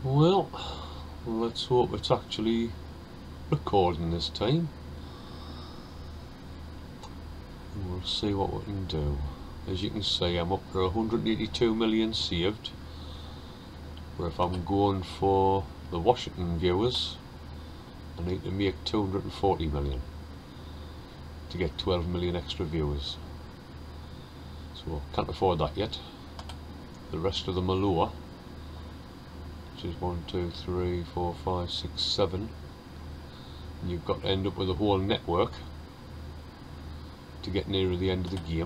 Well, let's hope it's actually recording this time. And we'll see what we can do. As you can see, I'm up to 182 million saved. Where if I'm going for the Washington viewers, I need to make 240 million to get 12 million extra viewers. So I can't afford that yet. The rest of them are lower, which is 1, 2, 3, 4, 5, 6, 7. And you've got to end up with a whole network to get nearer the end of the game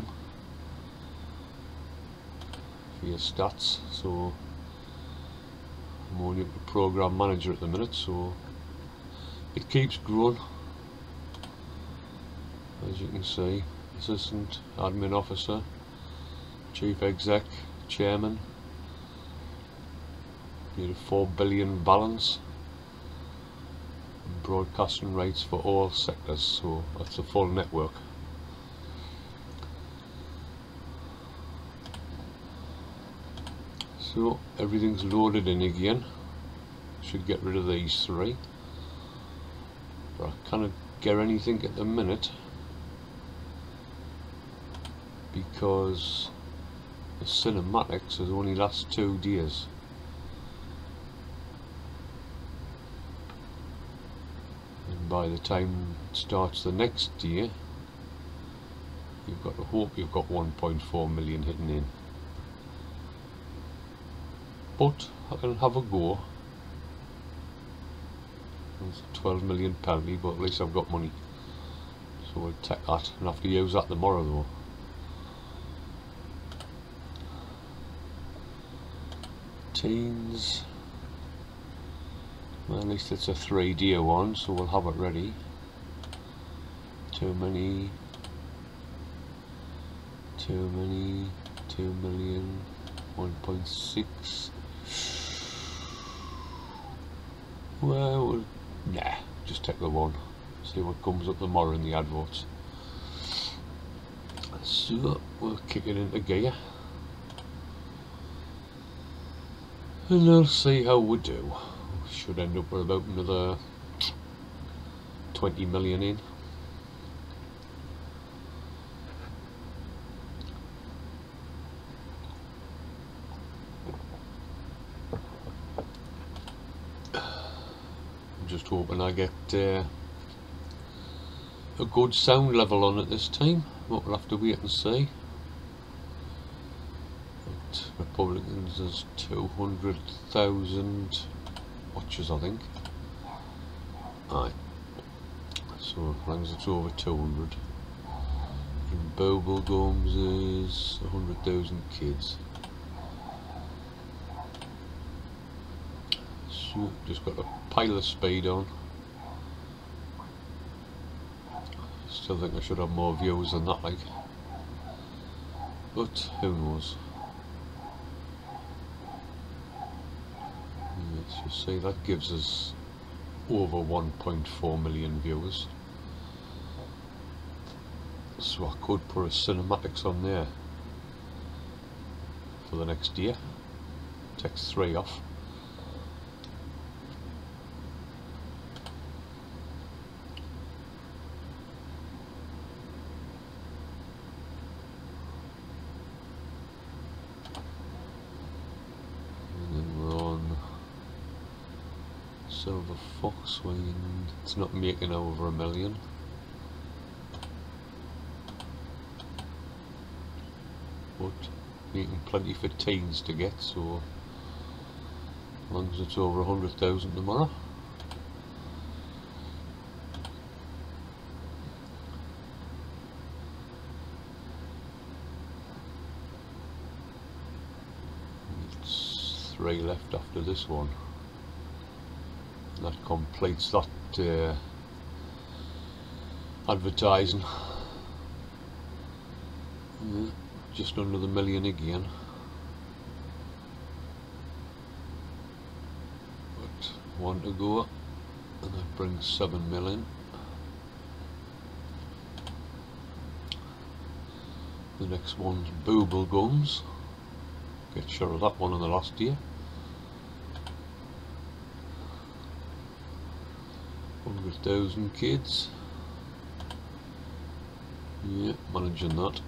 for your stats. So I'm only up to program manager at the minute, so it keeps growing. As you can see, assistant, admin officer, chief exec, chairman. Need a 4 billion balance. And broadcasting rights for all sectors, so that's a full network. So everything's loaded in again. Should get rid of these 3. But I can't get anything at the minute because the cinematics has only last 2 days. And by the time it starts the next year, you've got to hope you've got 1.4 million hidden in. But I can have a go. It's a 12 million penalty, but at least I've got money. So we'll take that and have to use that tomorrow though. Teens. Well, at least it's a 3D one, so we'll have it ready. Too many. 2 million. 1.6. Well, nah, just take the 1. See what comes up tomorrow in the adverts. So we'll kick it into gear and we'll see how we do. We should end up with about another 20 million in. Just hoping I get a good sound level on it this time, but we'll have to wait and see. But Republicans has 200,000 watches, I think. Aye. So as long as it's over 200. And Bubblegums is 100,000 kids. So just got a pile of speed on. Still think I should have more views than that, like. But who knows? Let's just say that gives us over 1.4 million viewers. So I could put a cinematics on there for the next year. Takes 3 off. Silver Fox, it's not making over 1 million. But making plenty for teens to get, so as long as it's over 100,000 tomorrow. It's 3 left after this one. That completes that advertising. Yeah, just under the million again. But 1 to go, and that brings 7 million. The next one's Bubblegums. Get sure of that one in the last year. 100,000 kids. Yeah, managing that.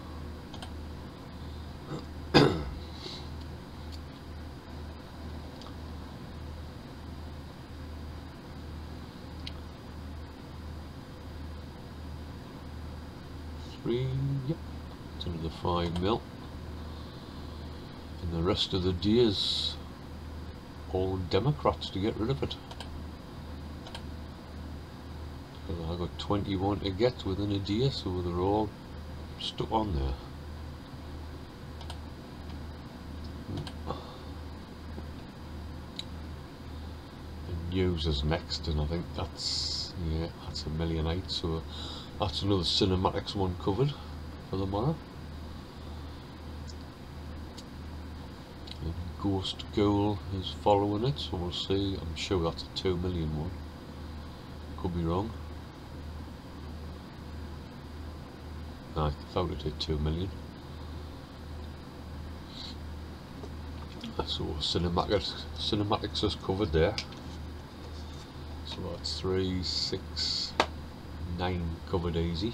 Yep, it's another 5 mil. And the rest of the deers, all Democrats to get rid of it. I got 21 to get within a deer, so they're all stuck on there. And news is next, and I think that's, yeah, that's 1,000,008, so that's another cinematics one covered for tomorrow. And Ghost Ghoul is following it, so we'll see. I'm sure that's a 2 million one. Could be wrong. I thought it hit 2 million. So cinematics is covered there. So that's 3, 6, 9 covered easy.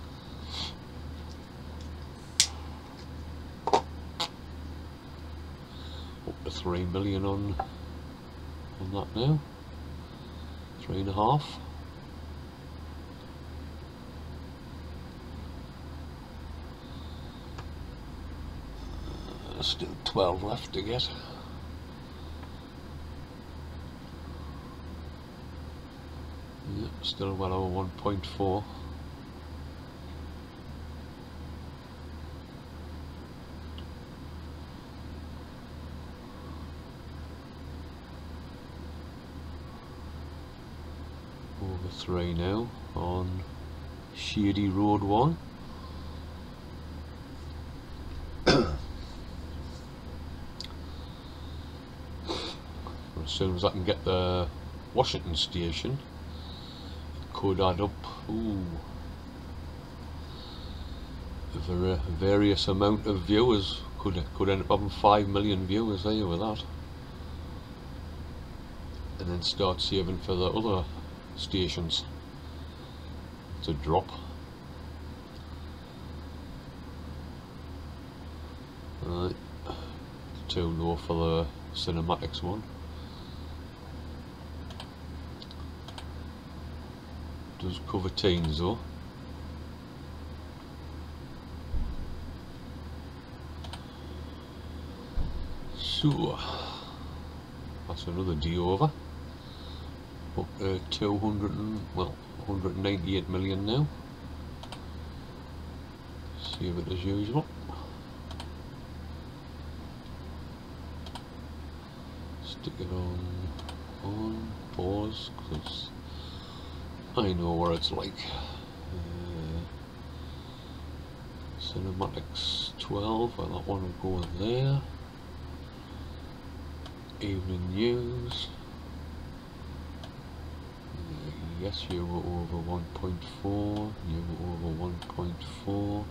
Up to 3 million on that now. 3.5. Still 12 left to get. Yeah, still well over 1.4. Over 3 now on Shady Road 1. As soon as I can get the Washington station, it could add up for a various amount of viewers. Could end up having 5 million viewers there with that, and then start saving for the other stations to drop. Right, too low for the cinematics one. Does cover teens though. So that's another D over. Up to 198 million now. Save it as usual. Stick it on pause, because I know what it's like. Cinematics 12, well, that one will go in there. Evening news. Yes, you were over 1.4. You were over 1.4.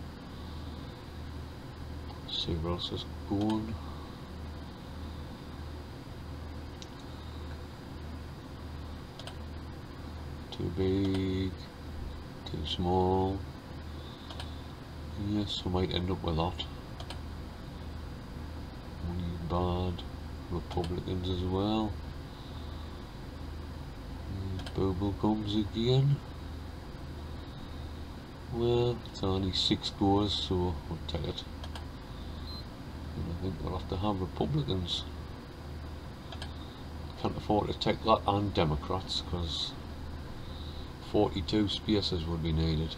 See where else is going. Too big, too small. Yes, I might end up with that. Really bad. Republicans as well. Bubble gums again. Well, it's only 6 goes, so we'll take it. And I think we'll have to have Republicans. Can't afford to take that and Democrats, because 42 spaces would be needed.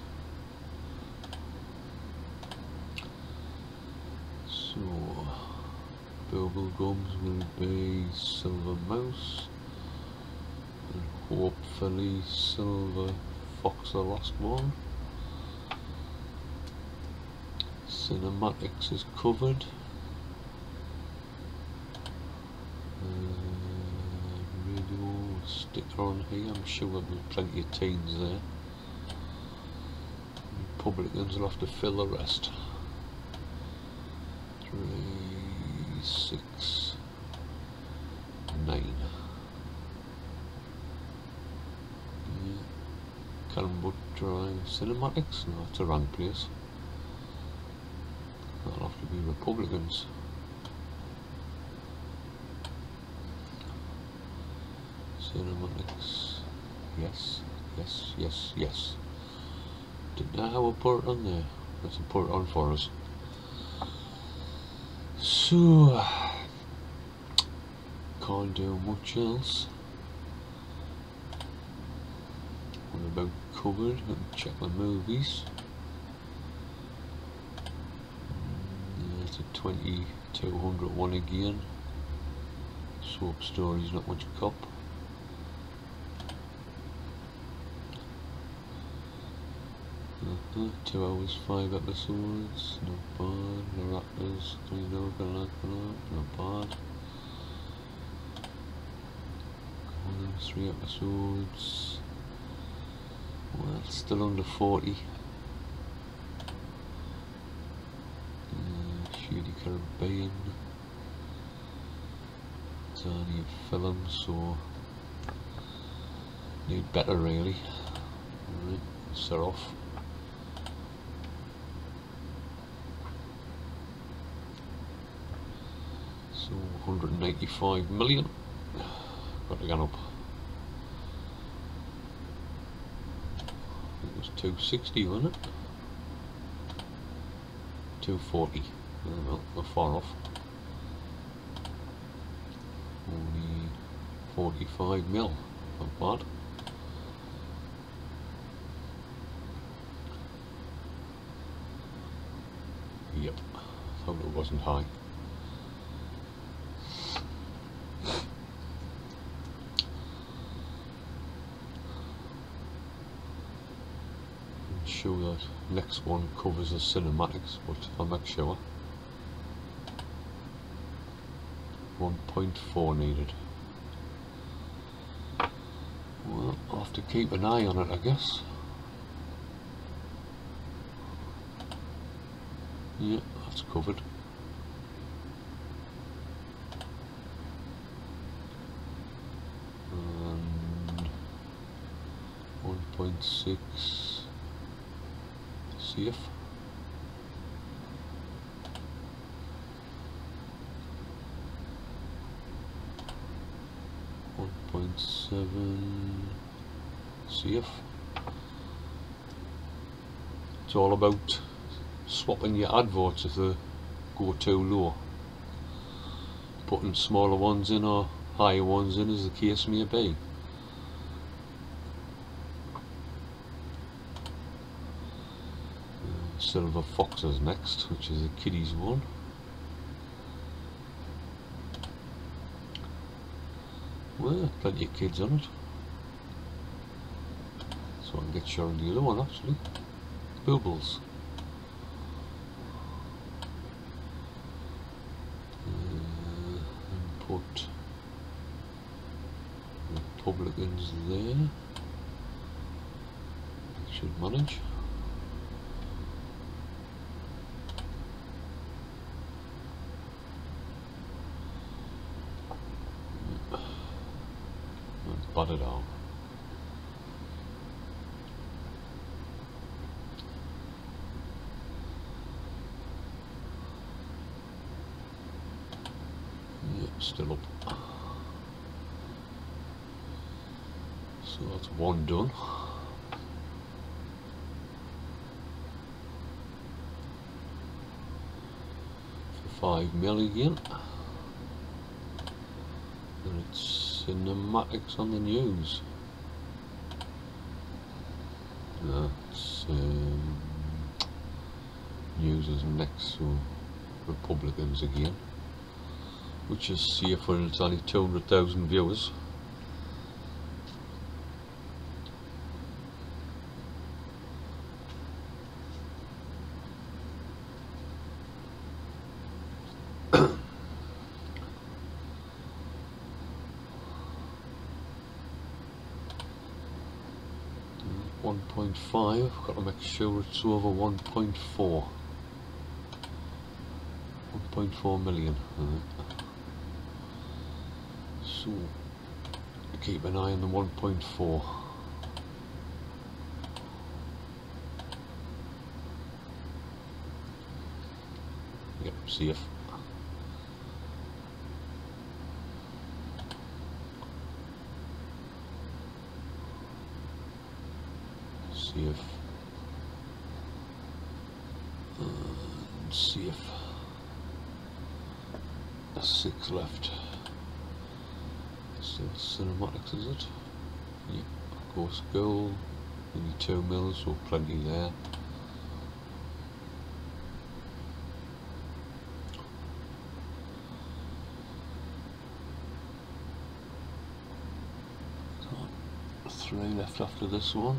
So Bubble gums will be Silver Mouse, and hopefully Silver Fox the last one. Cinematics is covered. Radio sticker on here, I'm sure there'll be plenty of teens there. Republicans will have to fill the rest. 3, 6, 9. Callanwood Drive Cinematics? No, it's a wrong place. That'll have to be Republicans. Cinematics. Yes, yes, yes, yes. Didn't know how I put it on there. Let's put it on for us. So, can't do much else. I'm about covered. Let me check my movies. There's a 2200 one again. Soap Stories, not much cop. Uh-huh. 2 hours, 5 episodes, not bad. The Raptors, not bad. 3 episodes. Well, still under 40. Shady Caribbean. It's only a film, so need better really. Alright, set off. So 185 million. Got to get up. It was 260, wasn't it? 240. Well, we're far off. Only 45 mil. Not bad. Yep. Thought it wasn't high. Sure that next one covers the cinematics, but I'll make sure. 1.4 needed. Well, I'll have to keep an eye on it, I guess. Yeah, that's covered. And 1.6 safe. 1.7 safe. It's all about swapping your adverts if they go too low. Putting smaller ones in or higher ones in, as the case may be. Silver Foxes next, which is a kiddies one. Well, plenty of kids on it. So I can get shown the other one actually. Boobles. And put Republicans there. It should manage. Not bad at all. Yep, still up. So that's one done. For 5 mil again. And it's cinematics on the news. That's news is next, so Republicans again, which is safer and it's only 200,000 viewers. .5, got to make sure it's over 1.4. 1.4 million. So keep an eye on the 1.4. safe. Safe. And safe. There's 6 left. Still cinematics, is it? Yep. Of course, gold. Only 2 mils, so plenty there. So, 3 left after this one.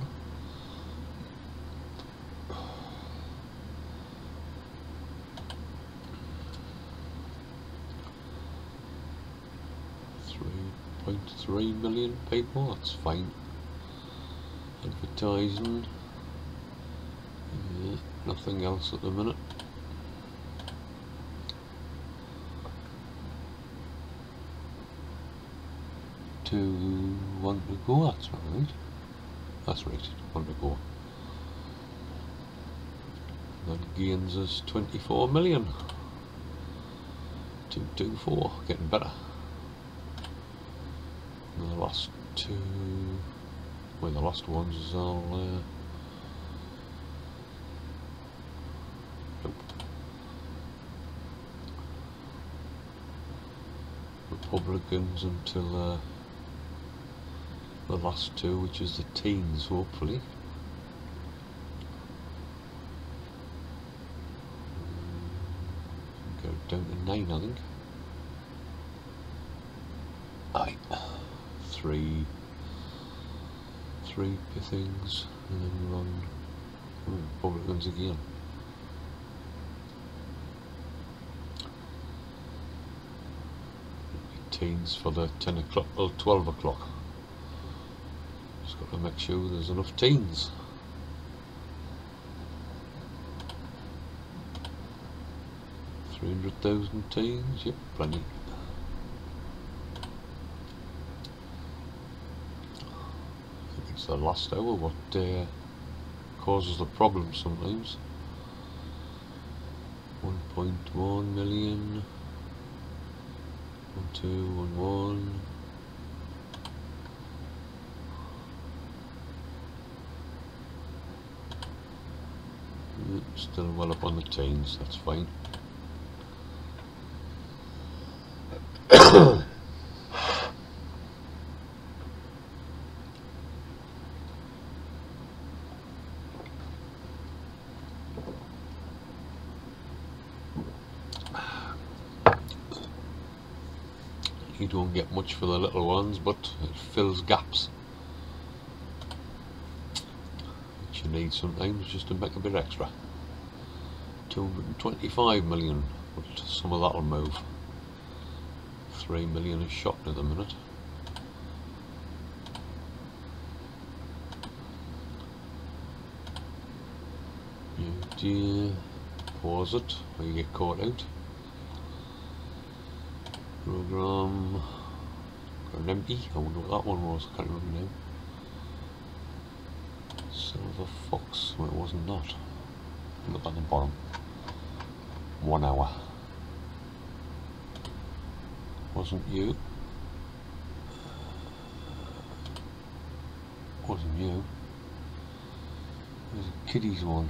.3 million people, that's fine. Advertising, yeah, nothing else at the minute. One to go, that's right. That's right, 1 to go. That gains us 24 million. 224, getting better. The last 2, well, the last ones is all nope. Republicans until the last 2, which is the teens, hopefully. Go down to 9, I think. Aye. 3 things, and then we're on Republicans again. Teens for the 10 o'clock or 12 o'clock. Just got to make sure there's enough teens. $300,000 teens, yep, plenty. It's the last hour what causes the problem sometimes. 1.1 million. 1, 2, 1, 1. Still well up on the teens, that's fine. You don't get much for the little ones, but it fills gaps which you need sometimes just to make a bit extra. 225 million, but some of that'll move. 3 million is shot at the minute. You pause it or you get caught out. Program got an empty. I wonder what that one was. I can't remember now. Silver Fox. Well, it wasn't that. Look at the bottom. 1 hour. Wasn't you. Wasn't you. There's a kiddies one.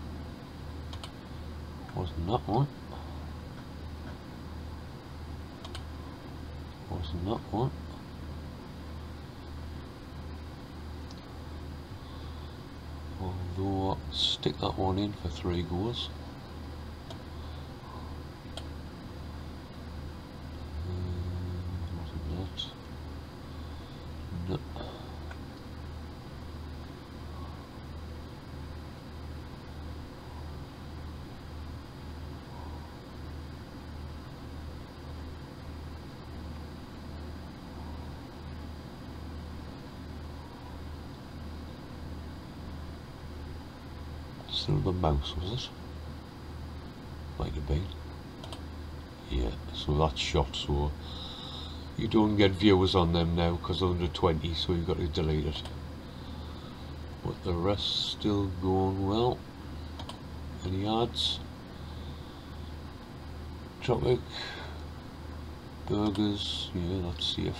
Wasn't that one. Wasn't that one. Although I'll stick that one in for 3 goes. Wasn't that. No. Silver Mouse, was it? Might have been. Yeah, so that's shot, so you don't get viewers on them now because they're under 20, so you've got to delete it. But the rest still going well. Any ads? Tropic. Burgers, yeah, that's safe.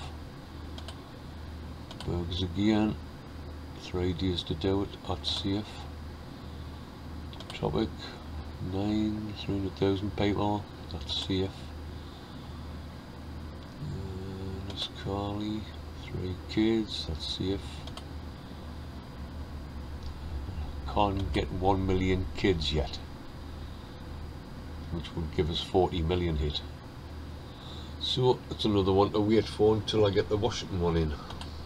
Burgers again. 3 days to do it, that's safe. Tropic. 300,000 people, that's safe. Miss Carly, 3 kids, that's safe. Can't get 1 million kids yet, which would give us 40 million hit. So it's another one to wait for until I get the Washington one in.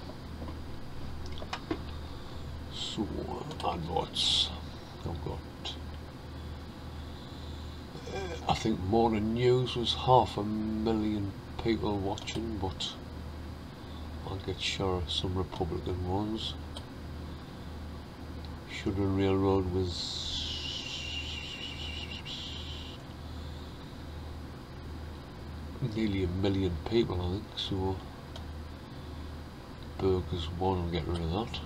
So adverts, I've got I think Morning News was 500,000 people watching, but I'll get sure some Republican ones. Sugar Railroad was nearly 1 million people, I think, so Burgers 1 will get rid of that.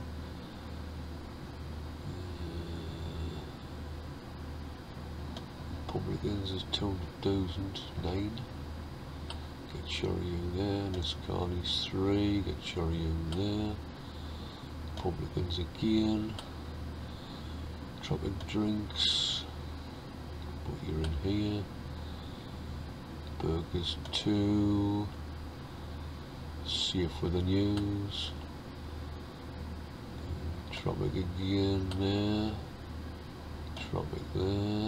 Republicans is 200,009. Get Shoryou there. Miss Carney's 3. Get Shoryou there. Republicans again. Tropic Drinks. Put you in here. Burgers 2. Safe with the news. Tropic again there. Tropic there.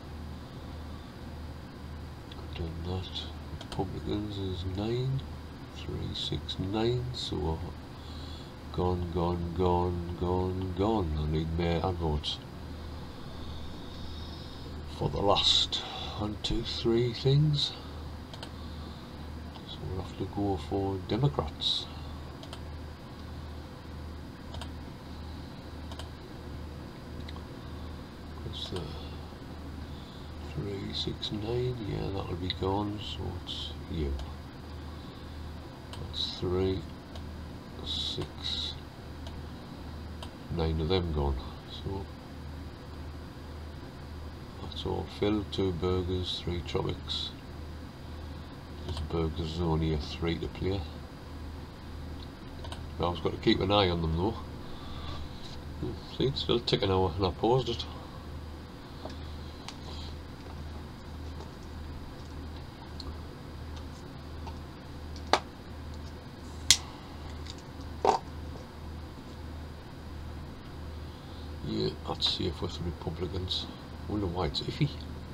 Done that. Republicans is 9. 369. So gone, gone, gone, gone, gone. I need more adverts for the last 1, 2, 3 things. So we'll have to go for Democrats. What's the 369? Yeah, that'll be gone. So it's you. That's 3, 6, 9 of them gone. So that's all filled. 2 burgers, 3 tropics. This burgers is only a 3 to play. I've always got to keep an eye on them though. See, it's still ticking over and I paused it. Yeah, that's safe with the Republicans. I wonder why it's iffy.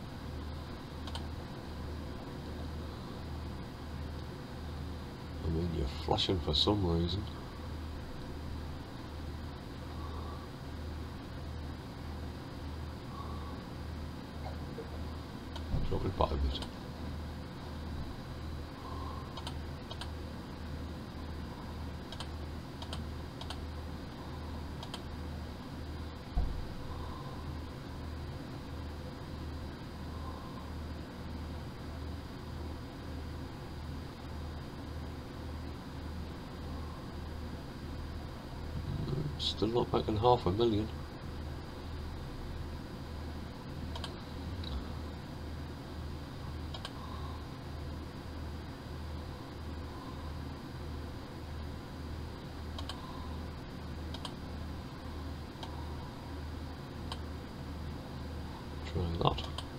I mean, you're flashing for some reason. Drop it back a bit. Still not making 500,000. Try that.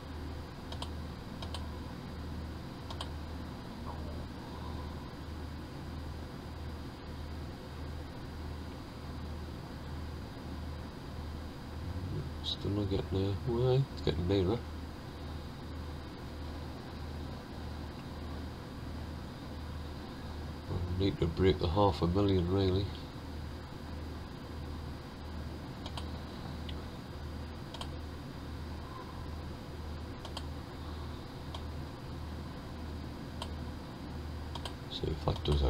Still not getting there. Well, it's getting nearer. I need to break the 500,000 really. See if that does out.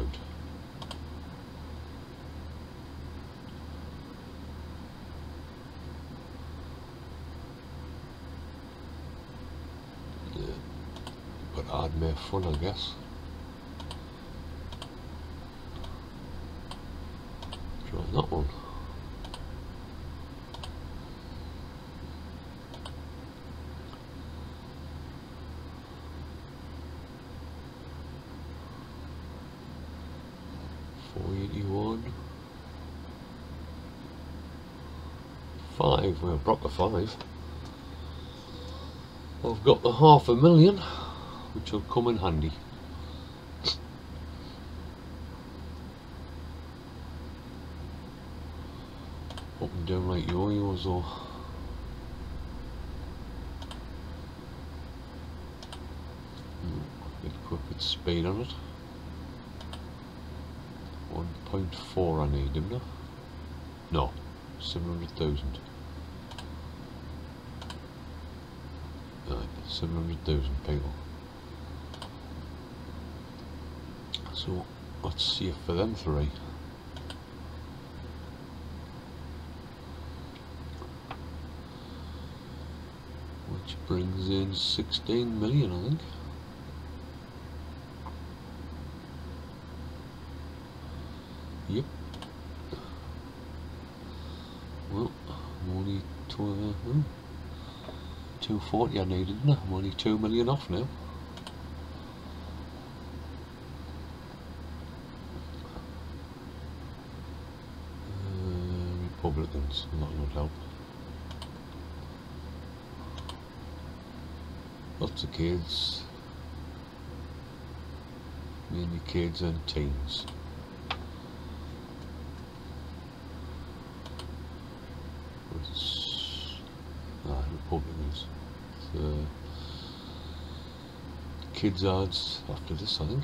But add more fun, I guess. Try that one. 481. 5, well, Brock a 5. I've got the 500,000, which will come in handy. Up and down like yo-yos or get quick with speed on it. 1.4 I need, didn't I? No, 700,000. Right, 700,000 people. So let's see if for them three. Which brings in 16 million, I think. Yep. Well, I'm only 240 I needed, didn't I? I'm only 2 million off now. Republicans, that would help. Lots of kids, mainly kids and teens. Republicans. Kids ads after this, I think.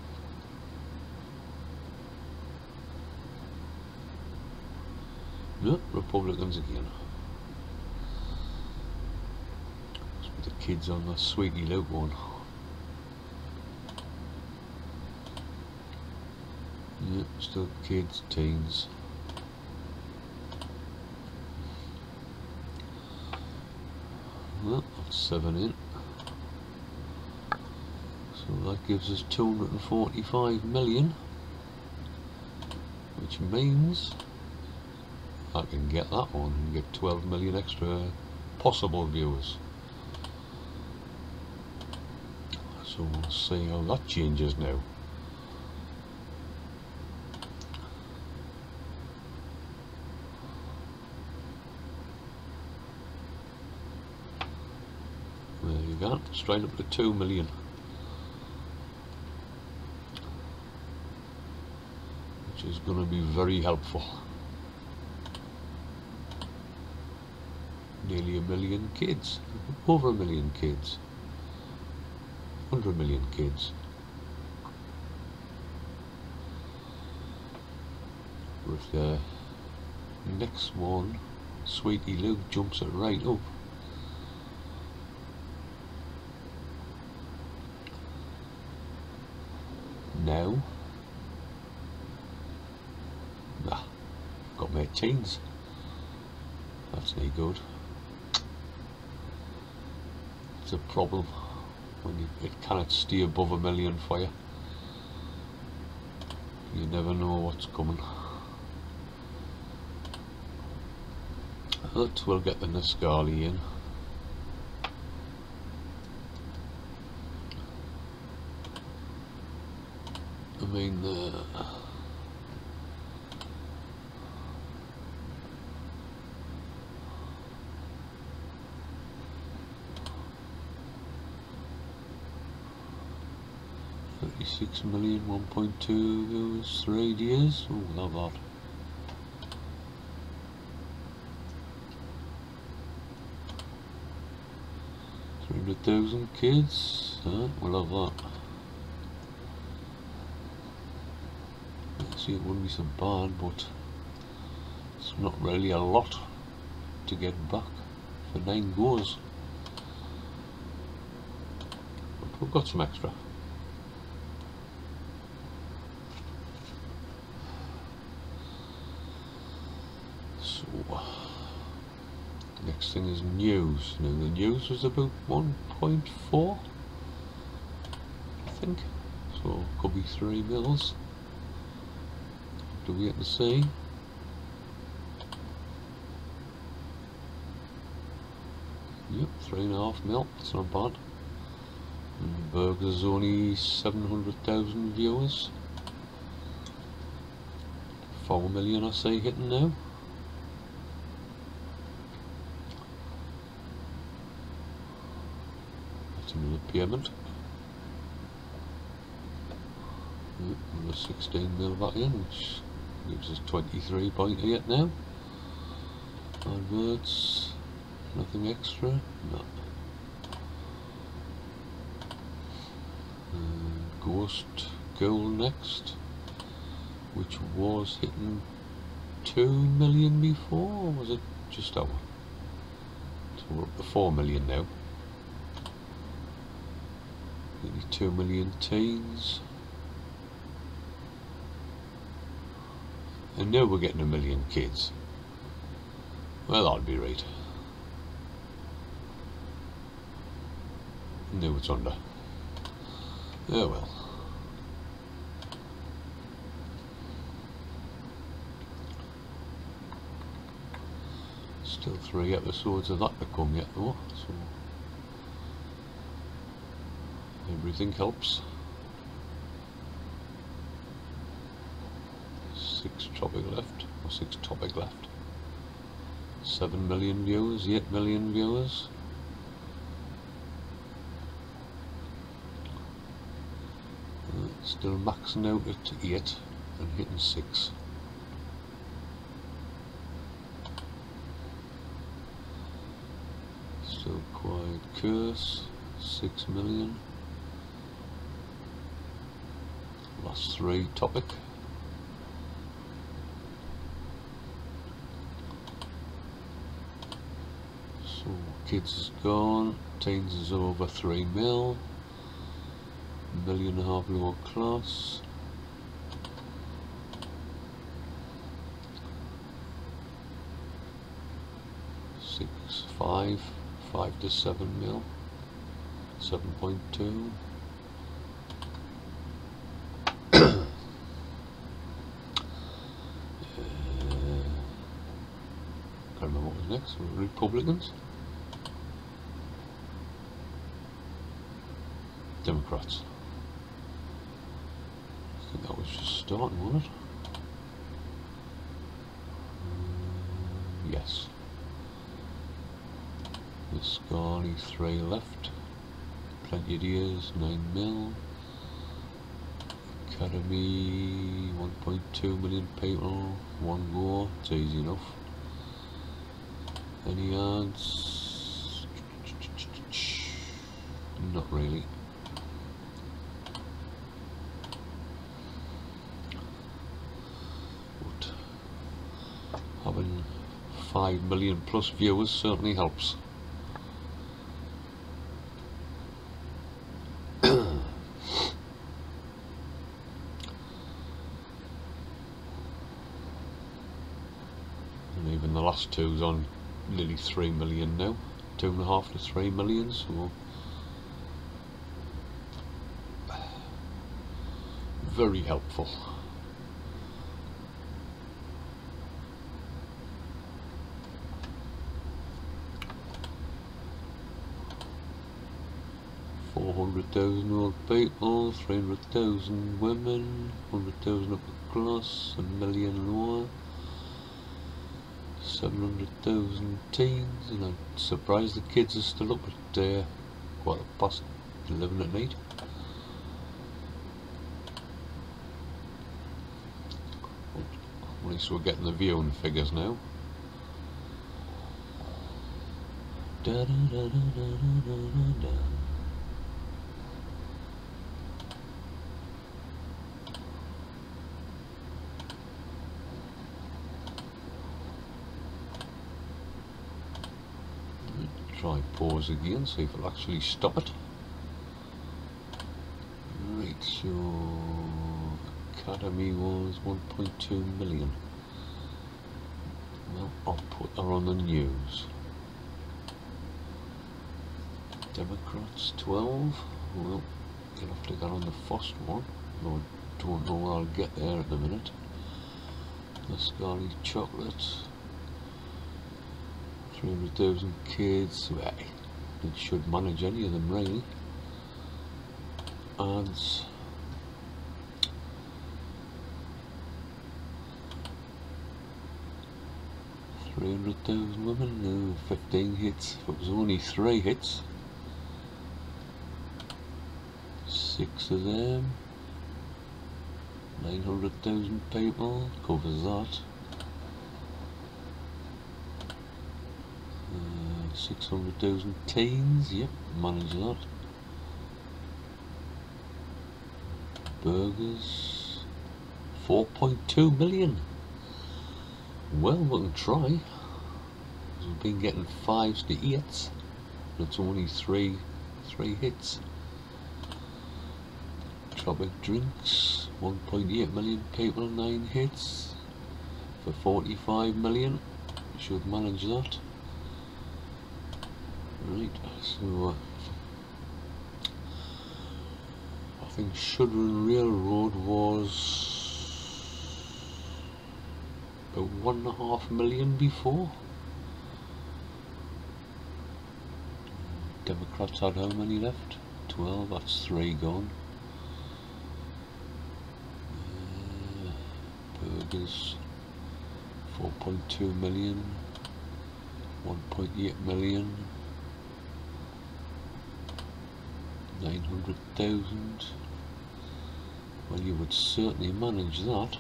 No, Republicans again. Let's put the kids on the Sweetie Luke one. Yeah, still kids, teens. Well, that's 7 in. So that gives us 245 million, which means I can get that one and get 12 million extra possible viewers. So we'll see how that changes now. There you go, straight up to 2 million. Which is going to be very helpful. Nearly 1 million kids, over 1 million kids, 100 million kids. If the next one, Sweetie Luke, jumps it right up, now, nah, got my teens. That's no good. It's a problem when it cannot stay above 1 million for you. You never know what's coming. But we'll get the Niscali in. I mean, 36 million, 1.2 viewers, 3 years. Oh, love that. $300,000 kids. We love that. See, it wouldn't be so bad, but it's not really a lot to get back for 9 goes. But we've got some extra. So, the next thing is news. Now, the news was about 1.4, I think. So, could be 3 mils. Do we get to see? Yep, 3.5 mil, that's not bad. And Burger's only 700,000 viewers. 4 million I see hitting now. That's another payment. Another 16 mil back in, which gives us 23.8 now. Adverts, nothing extra, no. Ghost Girl next, which was hitting 2 million before, or was it just over? So we're up to 4 million now. Nearly 2 million teens. And now we're getting 1 million kids. Well, I'll be right. Now it's under. Oh well. Still 3 episodes of that to come yet though, so everything helps. 6 topic left, or 6 topic left. 7 million viewers, 8 million viewers. Still maxing out at 8 and hitting 6. Still Quiet Curse, 6 million. Last 3 topic. So kids is gone, teens is over 3 mil. 1.5 million lower class. Five to 7 mil. 7.2. Can't remember what was next. Republicans. Democrats. I think that was just starting, wasn't it? Yes. The Scarly 3 left. Plenty of years, 9 mil. Academy, 1.2 million people. 1 go, it's easy enough. Any ads? Not really. Having 5 million plus viewers certainly helps. And even the last two's on nearly 3 million now, 2.5 to 3 million, so very helpful. $400,000 old people, 300,000 women, 100,000 upper class, 1 million lower, 700,000 teens, and I'm surprised the kids are still up at quarter past 11 at night. At least we're getting the viewing figures now. Da, da, da, da, da, da, da. Try pause again, see if it'll actually stop it. Right, so Academy was 1.2 million. Well, I'll put her on the news. Democrats 12. Well, you'll have to get on the first one. No, I don't know where I'll get there at the minute. The Scarlet Chocolate. 300,000 kids. Well, it should manage any of them really. Ads. 300,000 women, no, 15 hits. If it was only 3 hits, 6 of them, 900,000 people, covers that. 600,000 teens, yep, manage that. Burgers, 4.2 million. Well, we can try. We've been getting 5s to 8s, and it's only three hits. Tropic drinks, 1.8 million people, 9 hits for 45 million. Should manage that. Right, so I think Shuddering Railroad was about 1.5 million before. Democrats had how many left? 12, that's 3 gone. Burgers, 4.2 million, 1.8 million, 900,000. Well, you would certainly manage that.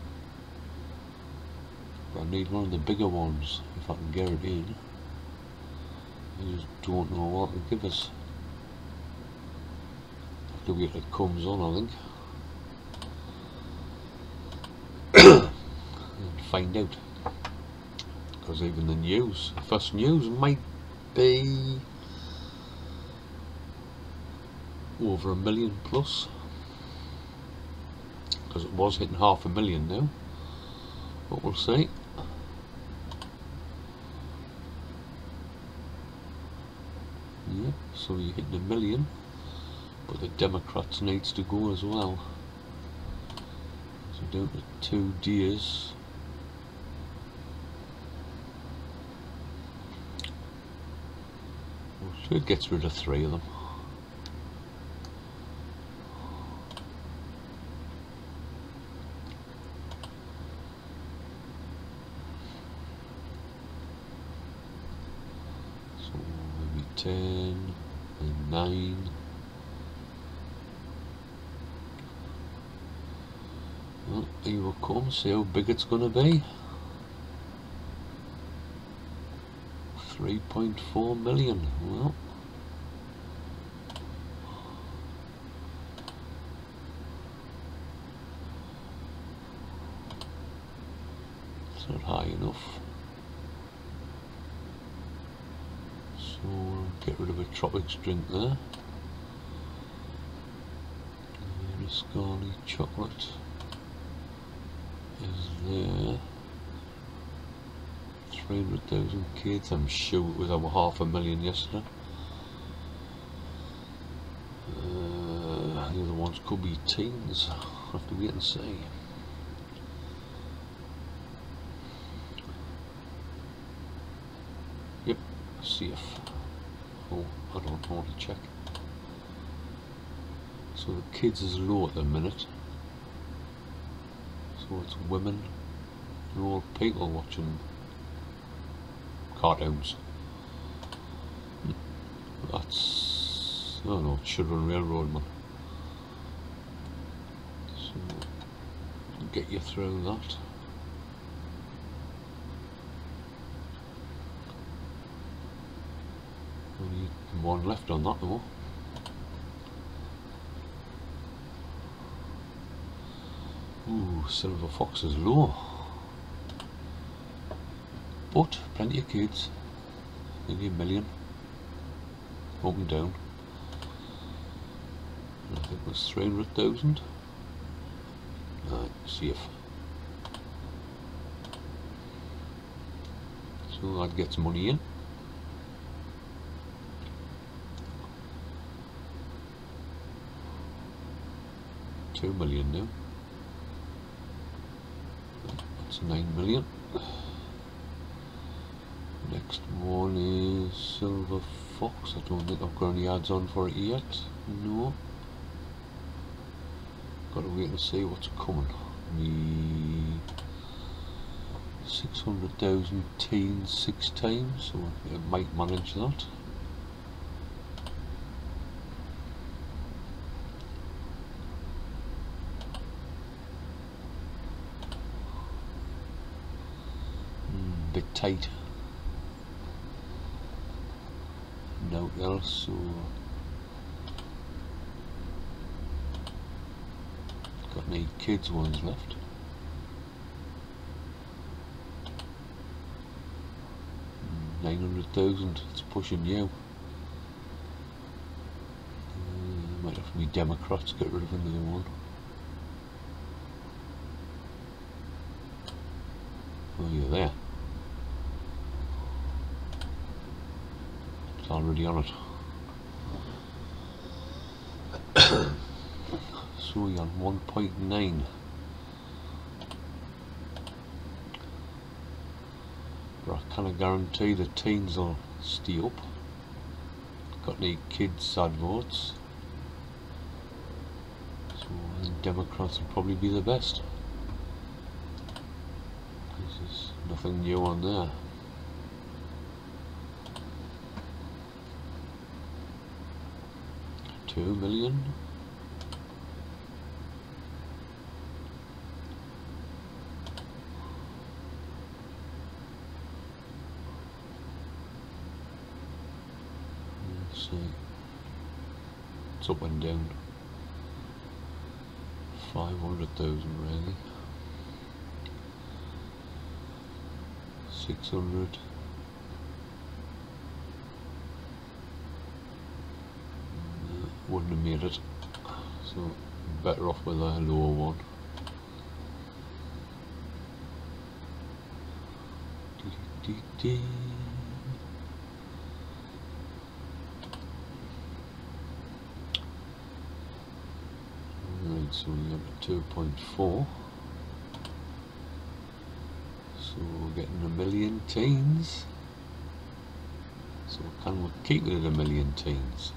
But I need one of the bigger ones if I can get it in. I just don't know what to give us. Have to wait till it comes on, I think. And find out. Because even the news, the first news might be over 1 million plus. Because it was hitting 500,000 now. But we'll see. Yep, so you're hitting 1 million, but the Democrats needs to go as well. So down to 2 days. Well, sure, it gets rid of 3 of them. So maybe 10 and 9. Well, here we come, see how big it's going to be. 3.4 million. Well, it's not high enough. So we'll get rid of a tropics drink there. And a Scali chocolate is there. 300,000 kids. I'm sure it was over 500,000 yesterday. The other ones could be teens. I'll have to wait and see. Yep, safe. Oh, I don't want to check. So the kids is low at the minute. So it's women and old people watching cartoons. That's, I don't know, Shuddering Railroad, man. So get you through that. Only 1 left on that though. Ooh, Silver Fox is low. But plenty of kids. Nearly 1 million. Up and down. And I think it was 300,000. Right, safe. So that gets money in. $2 million now. That's 9 million. Next one is Silver Fox. I don't think I've got any ads on for it yet. No. Gotta wait and see what's coming. The 600,000 teens 6 times, so it might manage that. Bit tight. No else, so got any kids ones left. $900,000, it's pushing you. Might have to be Democrats, get rid of another one. Oh, you're there. It's already on it. So you're on 1.9. But I cannot guarantee the teens will stay up. Got any kids adverts? So I think Democrats will probably be the best. There's nothing new on there. $2 million. Let's see. It's up and down. 500,000 really. 600. Wouldn't have made it, so better off with a lower one. Right, so we have a 2.4. So we're getting 1 million teens. So can we keep it at 1 million teens?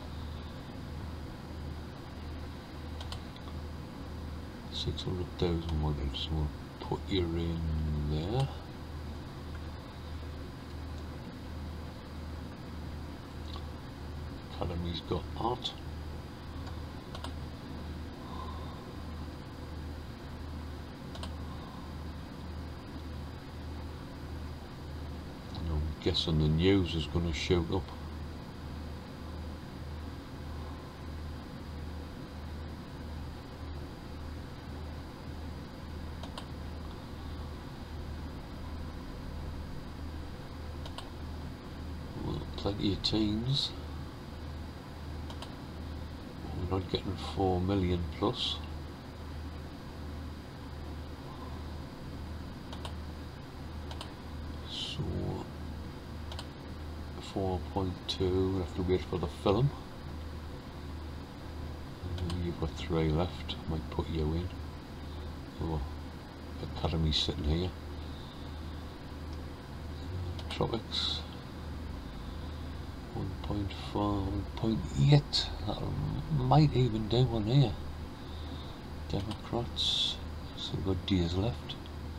$600,000 wanted, so we'll put you in there. Academy's got art. I'm guessing the news is going to shoot up. Plenty of teams. We're not getting 4 million plus. So 4.2, we'll have to wait for the film. You've got 3 left, might put you in. Oh, Academy's sitting here. Tropics. 1.4, 1.8, that might even do one here. Democrats, still got days left.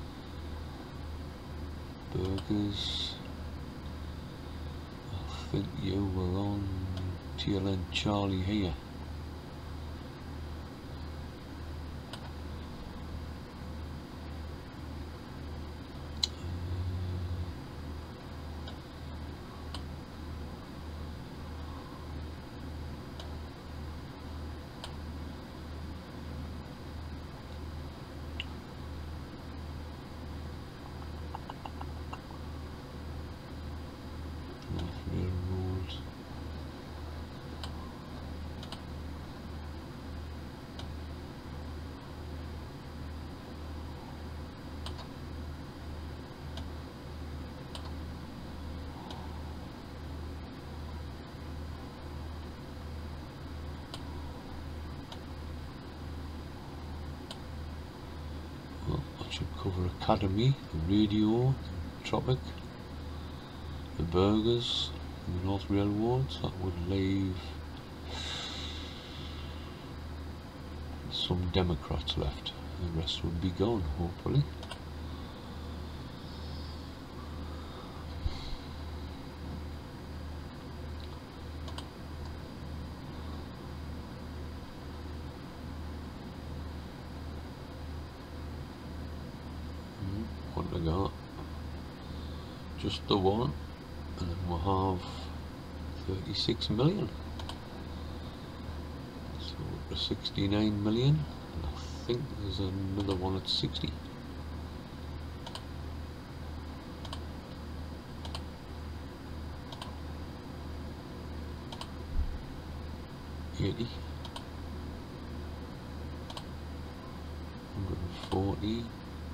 Burgers, I think you were on tail end Charlie here. Railroad. Well, that should cover Academy, the radio, the Tropic, the burgers, the North Railroads. That would leave some Democrats left. The rest would be gone, hopefully. one to go, just the one, and then we'll have 36 million. So we're 69 million, and I think there's another one at 60. $80, 140,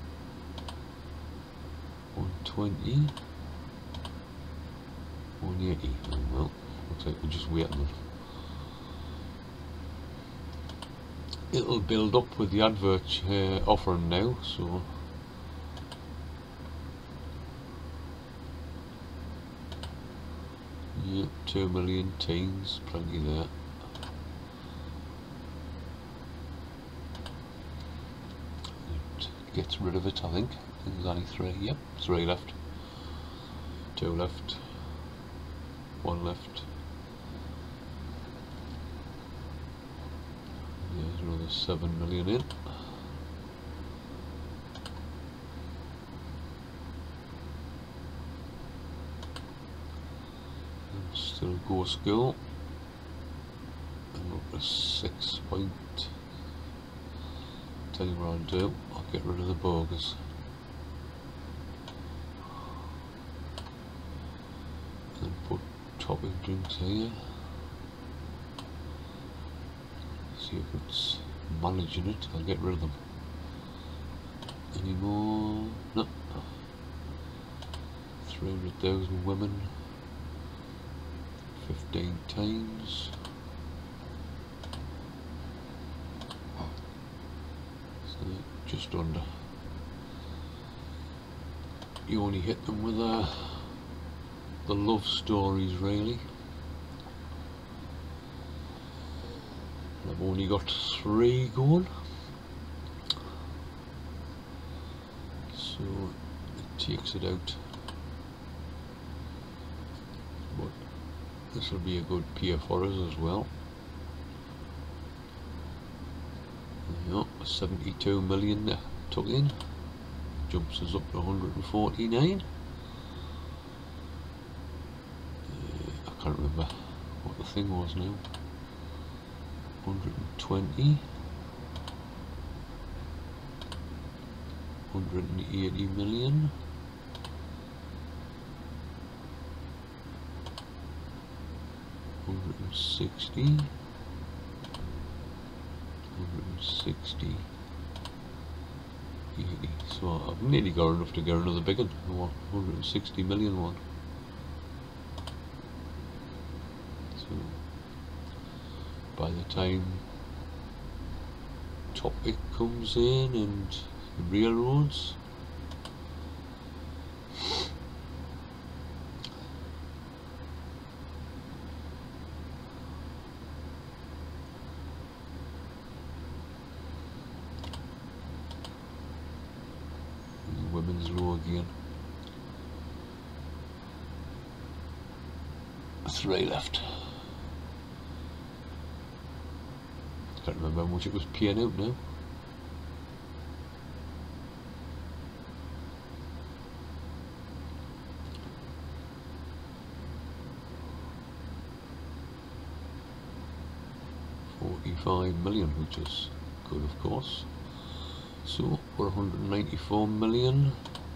120, 180. Oh, well, looks like we're just waiting them. It'll build up with the advert offering now, so yeah, 2 million teens, plenty there. It gets rid of it, I think. There's only 3, yep, 3 left. 2 left. 1 left. There's another 7 million in. And still go school. And up to 6 point. Tell you what I'll do, I'll get rid of the bogus. And put topping drinks here. See if it's managing it. I'll get rid of them. Any more? No. 300,000 women. 15 times. So just under. You only hit them with the love stories, really. I've only got 3 going, so it takes it out, but this will be a good peer for us as well. Yeah, 72 million there, took in, jumps us up to 149. I can't remember what the thing was now. 120, 180 million, 160, 160, 80. So I've nearly got enough to get another big one. 160 million one. So by the time Topic comes in and the railroads, the women's row again. 3 left. Can't remember how much it was paying out now. $45 million, which is good, of course. So we're 194 million.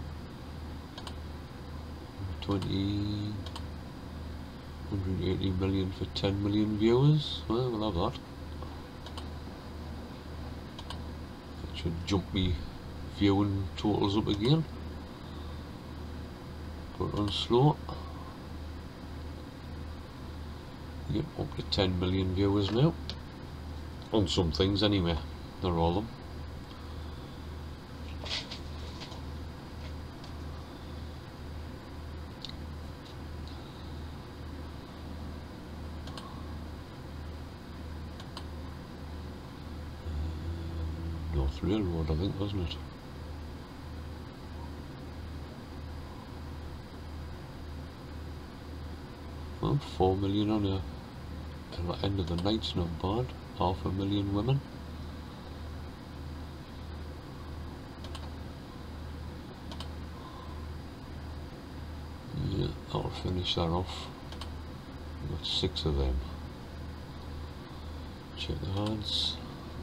180 million for 10 million viewers. Well, we'll have that. Should jump me viewing totals up again. Put it on slow. Yep, up to 10 million viewers now. On some things anyway, not all of them. North Railroad, I think, wasn't it? Well, 4 million on a end of the night's not bad. 500,000 women. finish that off. We've got 6 of them. Check the ads.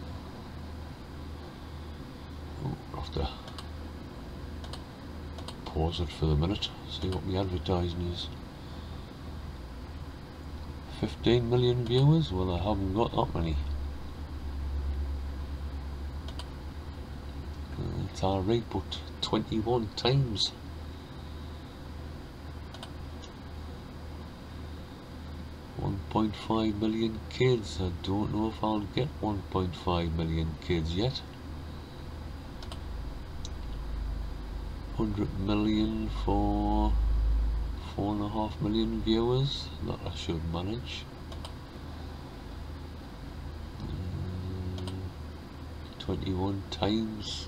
Oh, I'll have to pause it for the minute, see what my advertising is. 15 million viewers? Well, I haven't got that many. It's alright, but 21 times. .5 million kids. I don't know if I'll get 1.5 million kids yet. 100 million for 4.5 million viewers. That I should manage. 21 times.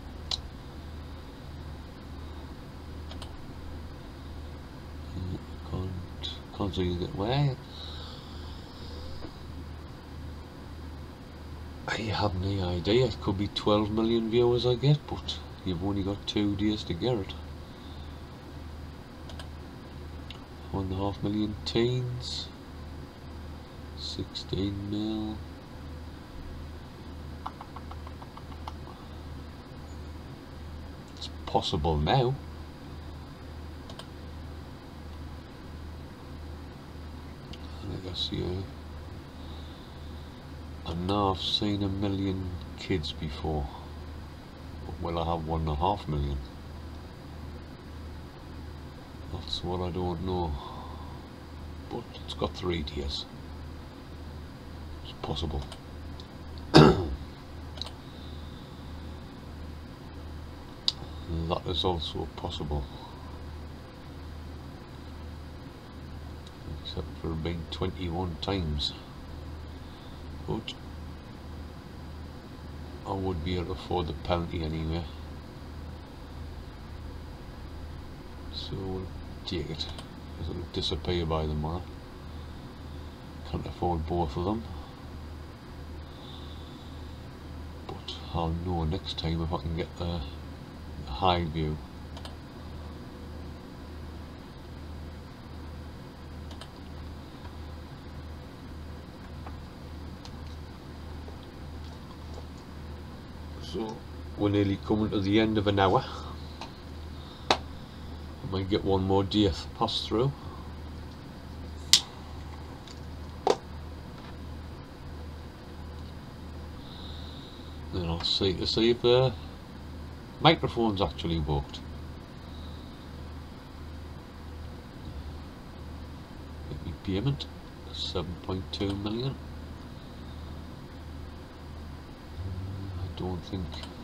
Can't see that way. I have no idea. It could be 12 million viewers I get, but you've only got 2 days to get it. 1.5 million teens. 16 mil. It's possible now. I guess, yeah. And now I've seen 1 million kids before. Well, I have 1.5 million. That's what I don't know. But it's got 3 days. It's possible. That is also possible. Except for being 21 times. But I would be able to afford the penalty anyway. So we'll take it, because it'll disappear by tomorrow. Can't afford both of them. But I'll know next time if I can get the high view. So we're nearly coming to the end of an hour. I might get one more death pass through. Then I'll see if the microphones actually worked. Get me payment, 7.2 million. I don't think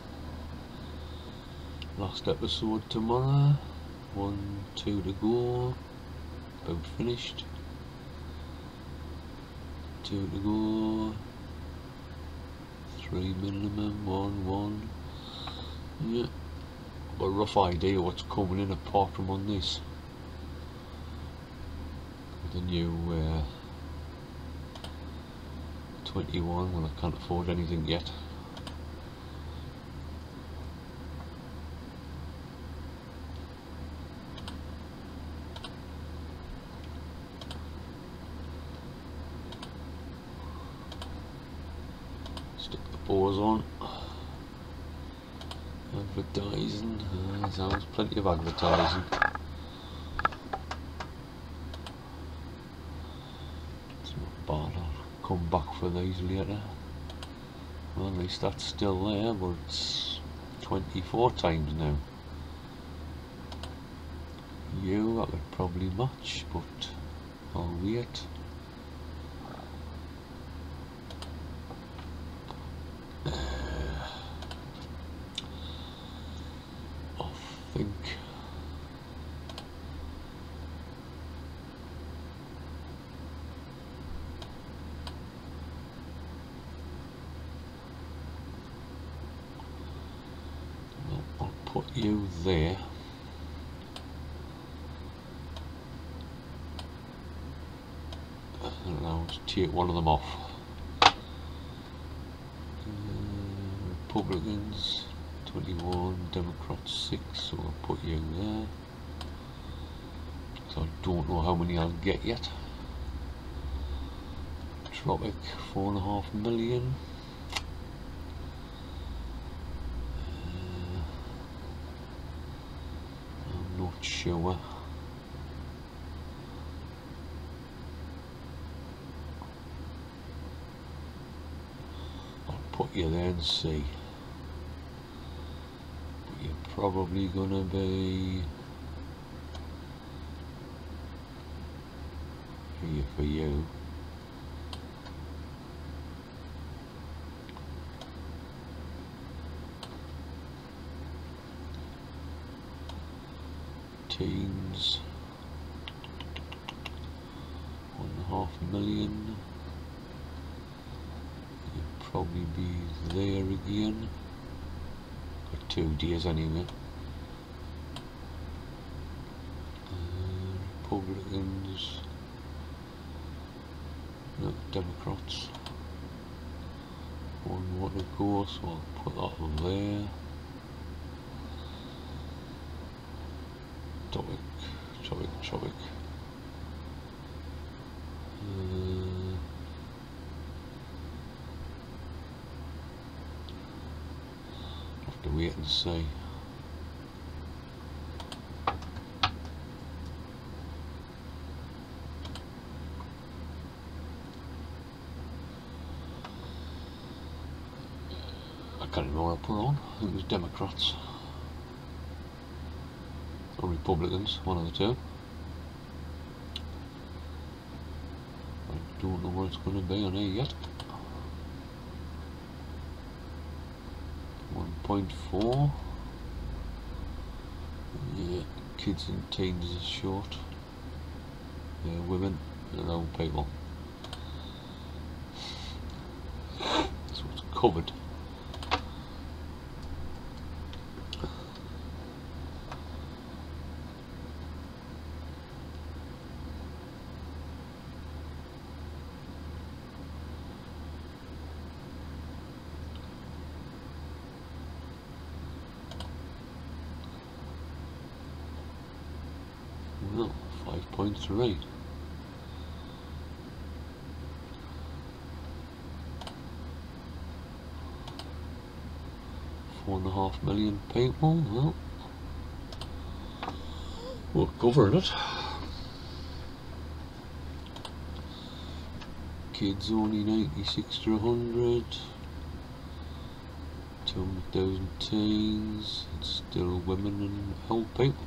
last episode tomorrow. 1, 2 to go. About finished. 2 to go. 3 minimum. 1. Yeah. Got a rough idea what's coming in apart from on this. The new 21. Well, I can't afford anything yet. Pause on. Advertising. Sounds plenty of advertising. It's not bad. I'll come back for these later. Well, at least that's still there, but it's 24 times now. I could probably match, but I'll wait. Put you there. And I'll take one of them off. Republicans 21, Democrats 6, so I'll put you there. So I don't know how many I'll get yet. Tropic, 4.5 million. I'm not sure. I'll put you there and see. But you're probably gonna be here for you. Teens, 1.5 million. You'll probably be there again for 2 days anyway. Republicans, no, Democrats. One more to go, so I'll put that there. Tropic. Have to wait and see. I can't remember what I put on. I think it was Democrats or Republicans, one of the two. I don't know what it's going to be on here yet. 1.4. Yeah, kids and teens is short. Yeah, women and old people. So it's covered. No, 5.3. $4.5 million people. Well, we're covering it. Kids only 96 to 100. 200,000 teens. It's still women and old people.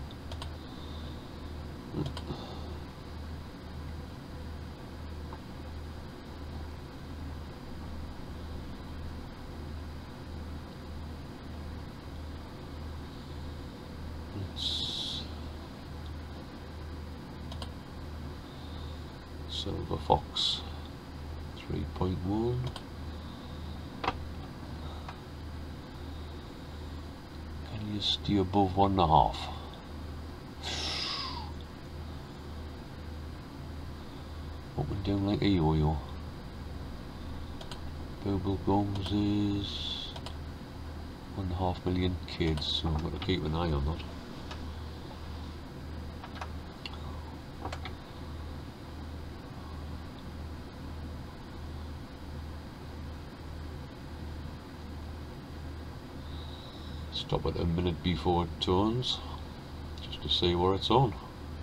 Silver Fox 3.1. Can you stay above 1.5? Up and down like a yo-yo. Bubble gums is 1.5 million kids, so I've got to keep an eye on that. Stop it a minute before it turns, just to see where it's on.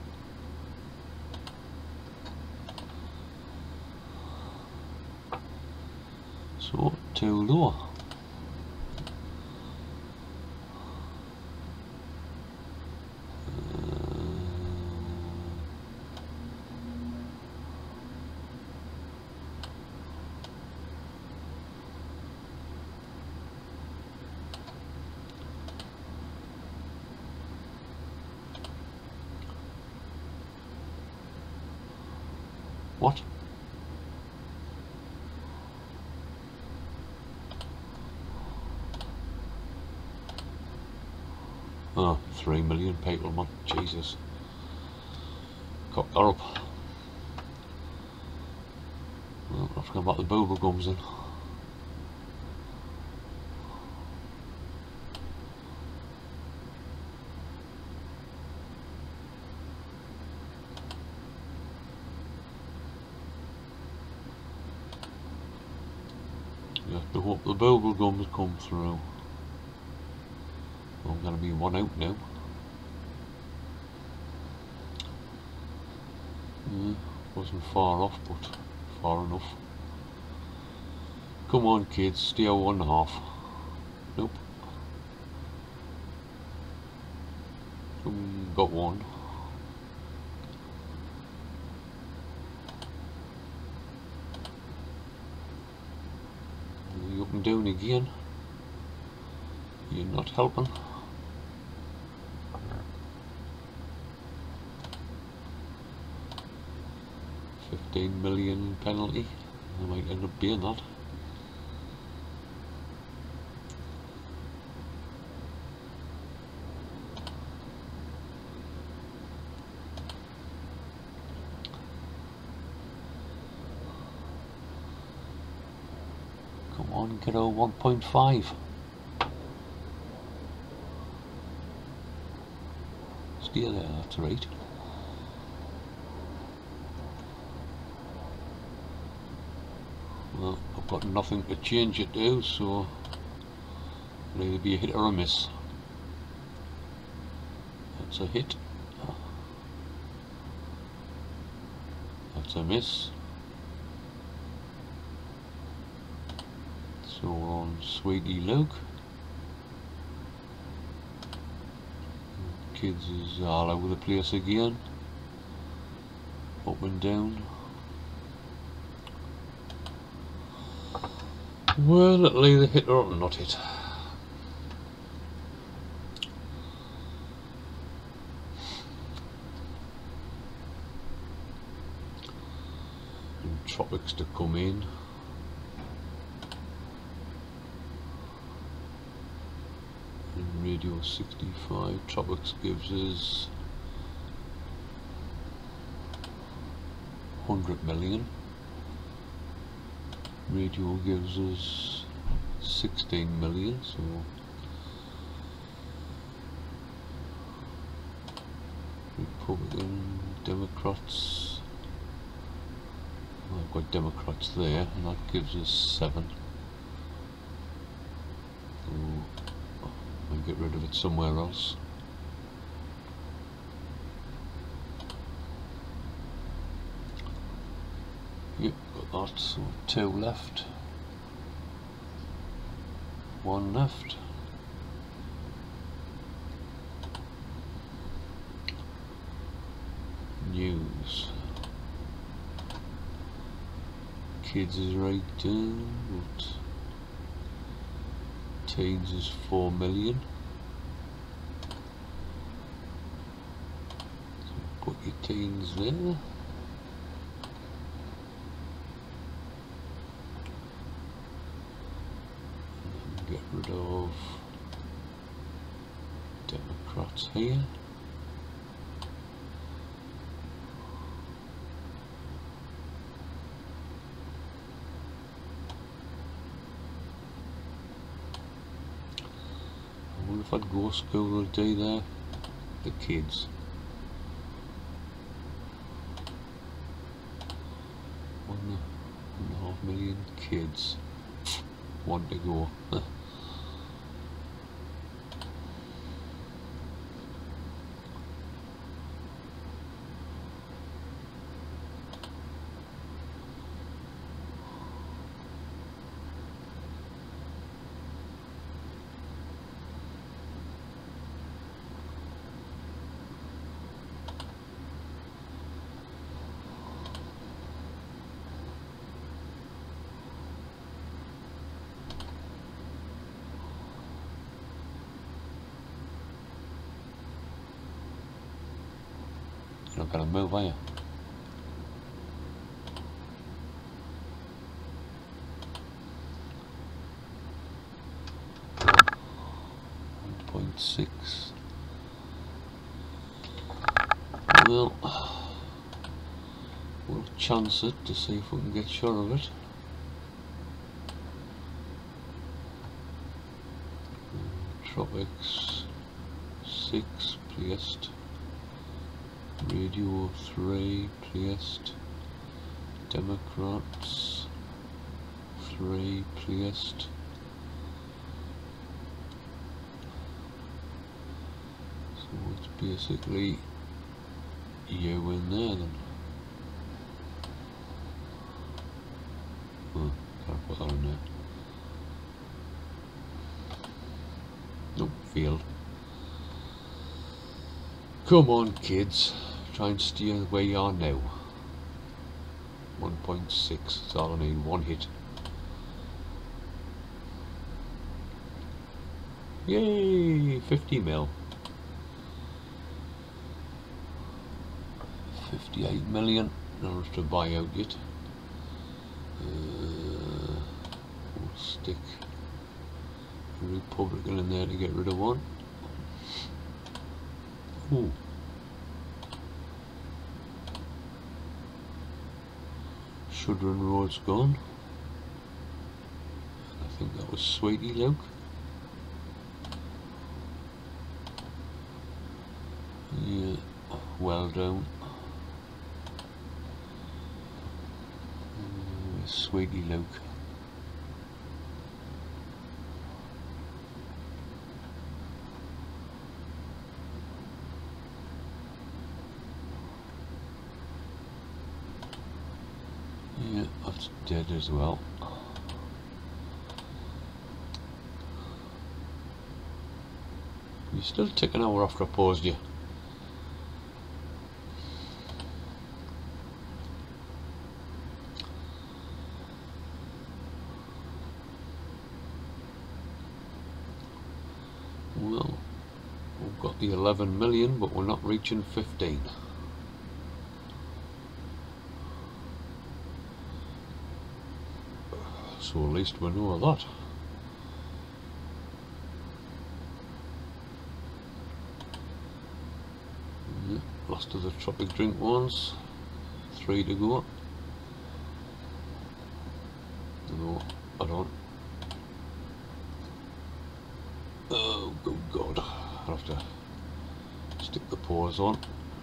So, too low. What? Oh, 3 million people, man. Jesus. Cock her up. Well, I forgot about the bubble gums then. I hope the bubble gums come through. I'm going to be one out now. Wasn't far off, but far enough. Come on kids, stay at 1.5. Nope. Got one. Up and down again. You're not helping. $15 million penalty. I might end up being that. Come on, get over 1.5. Stay there, that's right. Well, I've got nothing to change it to, so it'll either be a hit or a miss. That's a hit. That's a miss. So we're on Sweetie Luke. Kids is all over the place again. Up and down. Well, it'll either hit or not hit. And Tropics to come in. And Radio 65. Tropics gives us 100 million. Radio gives us 16 million, so Republican, Democrats, I've got Democrats there, and that gives us 7. So I'll get rid of it somewhere else. Yep, got that, so 2 left, 1 left. News. Kids is right down, but teens is 4 million. So put your teens there. Get rid of Democrats here. I wonder if I'd go school all day there. The kids. 1.5 million kids. 1 to go. You're not going to move, are you? .6. Well, we'll chance it to see if we can get sure of it. Tropics 6 placed. Radio 3 placed. Democrats replaced. So it's basically you in there then. Oh, can't put that in there. Nope, failed. Come on kids, try and steer where you are now. 1.6, that's all I need, one hit. Yay, 50 mil. 58 million, not enough to buy out yet. We'll stick a Republican in there to get rid of one. Ooh. Shudron Road's gone. I think that was Sweetie Luke. Yeah, well done. Sweetie Luke. Yeah, that's dead as well. You're still ticking over after I paused you. Well, we've got the 11 million, but we're not reaching 15. So at least we know that. Yeah, last of the tropic drink ones. 3 to go. No, I don't. Oh, good God. I'll have to stick the pause on.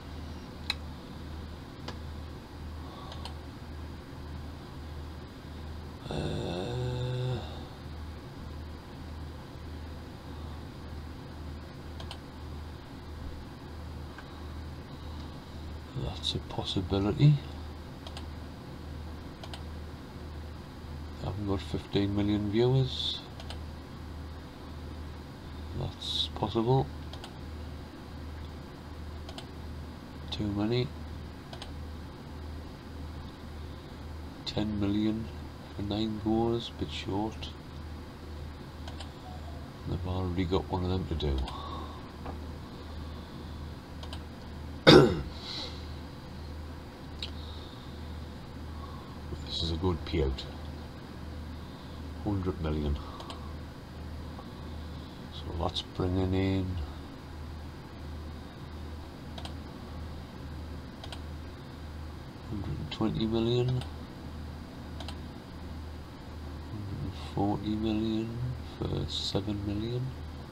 That's a possibility. I haven't got 15 million viewers. That's possible. Too many. 10 million for 9 goers, bit short. They've already got one of them to do. This is a good payout. 100 million. So that's bringing in 120 million, 140 million for 7 million.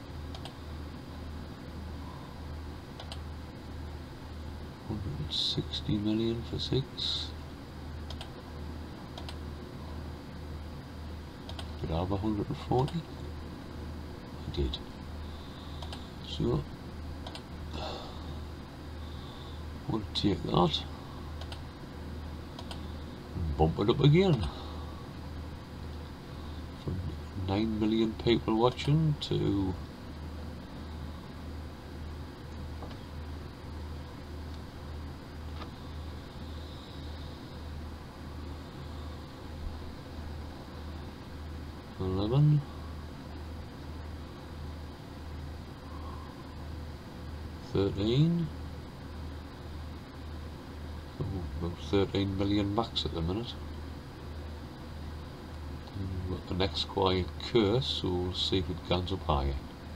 160 million for 6. Did I have 140? I did. So we'll take that and bump it up again. From 9 million people watching to 11, 13, oh, about 13 million max at the minute. And we've got the next quiet curse, so we'll see if it guns up higher.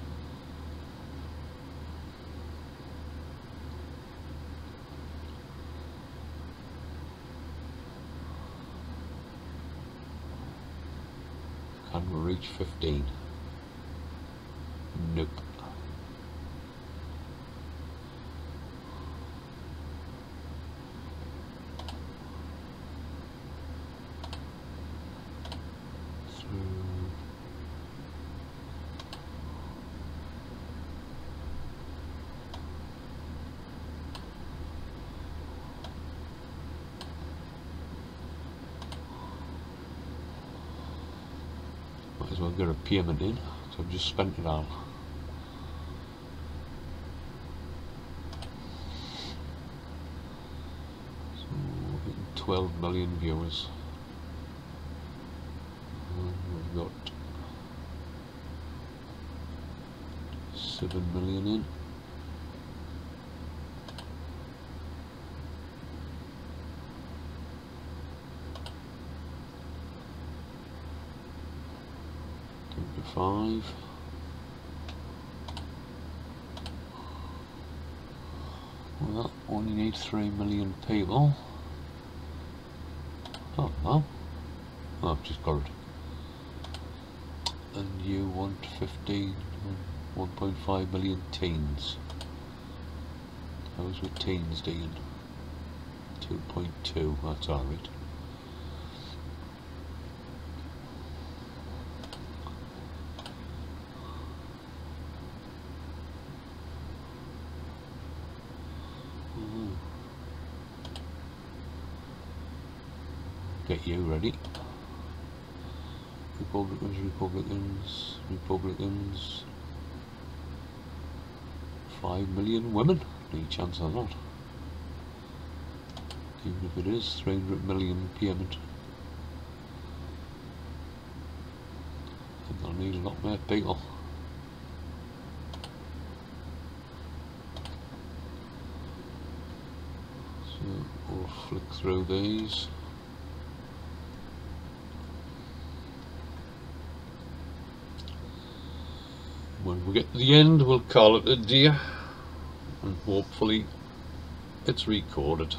Can we reach 15? Nope. I'll get a payment in, so I've just spent it all. So hitting 12 million viewers. And we've got 7 million in. Five. Well, only need 3 million people. Oh well, I've just got it. And you want 1.5 million teens. How's with teens doing? 2.2, that's alright. Get you ready. Republicans. 5 million women. Any chance of that? Even if it is 300 million payment. I think they'll need a lot more people. So we'll flick through these. When we get to the end, we'll call it a day, and hopefully it's recorded.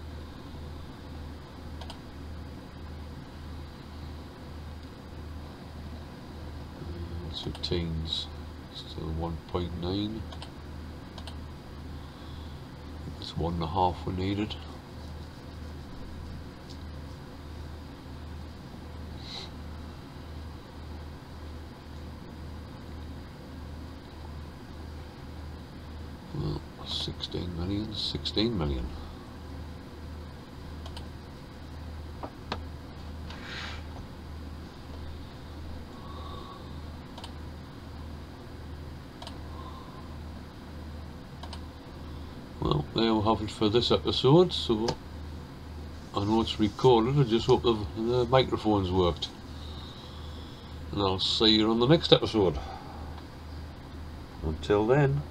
So teens, still 1.9. It's 1.5 we needed. Well, 16 million, 16 million. Well, there we have it for this episode. So I know it's recorded, I just hope the microphones worked. And I'll see you on the next episode. Until then.